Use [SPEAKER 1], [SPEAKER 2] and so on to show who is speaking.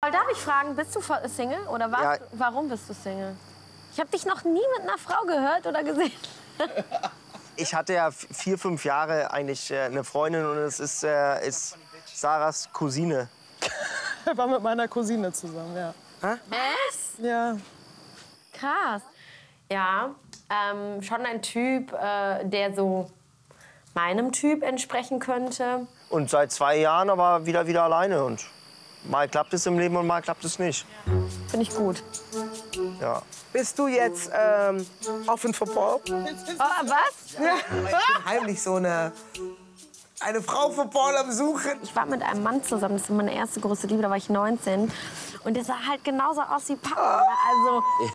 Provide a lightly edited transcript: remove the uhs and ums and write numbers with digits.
[SPEAKER 1] Darf ich fragen, bist du Single oder warst du, warum bist du Single? Ich habe dich noch nie mit einer Frau gehört oder gesehen.
[SPEAKER 2] Ich hatte ja 4, 5 Jahre eigentlich eine Freundin und es ist Sarahs Cousine.
[SPEAKER 3] Ich war mit meiner Cousine zusammen, ja.
[SPEAKER 1] Was?
[SPEAKER 3] Ja.
[SPEAKER 1] Krass. Ja, schon ein Typ, der so meinem Typ entsprechen könnte.
[SPEAKER 2] Und seit 2 Jahren aber wieder alleine. Und mal klappt es im Leben und mal klappt es nicht.
[SPEAKER 1] Finde ich gut.
[SPEAKER 2] Ja.
[SPEAKER 4] Bist du jetzt offen für Paul?
[SPEAKER 1] Oh, was?
[SPEAKER 4] Ja. Heimlich so eine Frau für Paul am Suchen.
[SPEAKER 1] Ich war mit einem Mann zusammen, das war meine erste große Liebe, da war ich 19. Und der sah halt genauso aus wie Papa. Also,